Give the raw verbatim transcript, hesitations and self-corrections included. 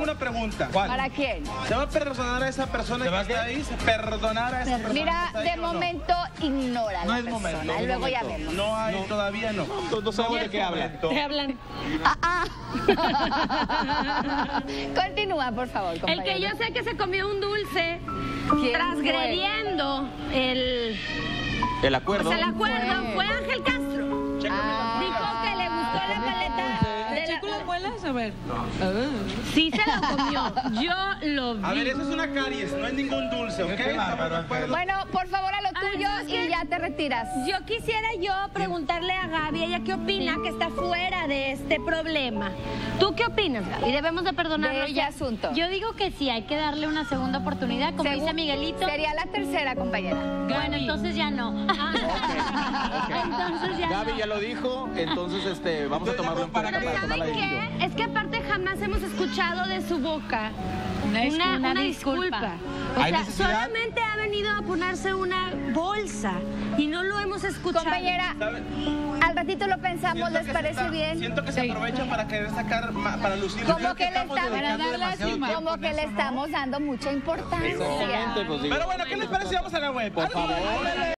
una pregunta. ¿Cuál? ¿Para quién? ¿Se va a perdonar a esa persona que está ahí? ¿Se perdonar a esa persona Mira, que está ahí de o no? momento ignora a No la es persona. momento, y luego es ya momento. vemos. No hay, No. todavía no. No, no sabemos de qué hablan. Te hablan. Ah, ah. Continúa, por favor, El compañero. que yo sé que se comió un dulce ¿Quién transgrediendo el, El o acuerdo. sea, el acuerdo fue? fue Ángel Castro. Ah. Dijo que le gustó la paleta de ¿Checo la... las muelas? A ver. Sí se lo comió. Yo lo vi. A ver, eso es una caries, no es ningún dulce, ¿ok? Qué bárbaro, ¿Estamos de acuerdo? Bueno, por favor, a lo Ay, tuyo es y que- ya te retiras. Yo quisiera yo preguntarle a Gaby, ella qué opina que está fuera de este problema. ¿Tú qué opinas, Gaby? ¿Debemos de perdonarlo De ese ya? asunto. Yo digo que sí, hay que darle una segunda oportunidad, como Segu- dice Miguelito. Sería la tercera, compañera. Bueno, entonces ya no. Entonces ya Gaby no. ya lo dijo, entonces este, vamos a tomarlo en cuenta Pero para tomar la ¿saben decisión. qué? Es que aparte jamás hemos escuchado de su boca Una disculpa. una, una Una disculpa. disculpa. O ¿Hay sea, necesidad? solamente ha venido a ponerse una bolsa y no lo hemos escuchado. Compañera, ¿Sabe? al ratito lo pensamos, Siento ¿les que se parece está- bien? Siento que se aprovecha para querer sacar, ma- para lucir. Como Creo que le estamos estamos, dedicando Para dar demasiado lástima. tiempo como en que le eso, ¿no? estamos dando mucha importancia. Obviamente, pues digo. Pero bueno, ¿qué les parece si vamos a la web? Por favor.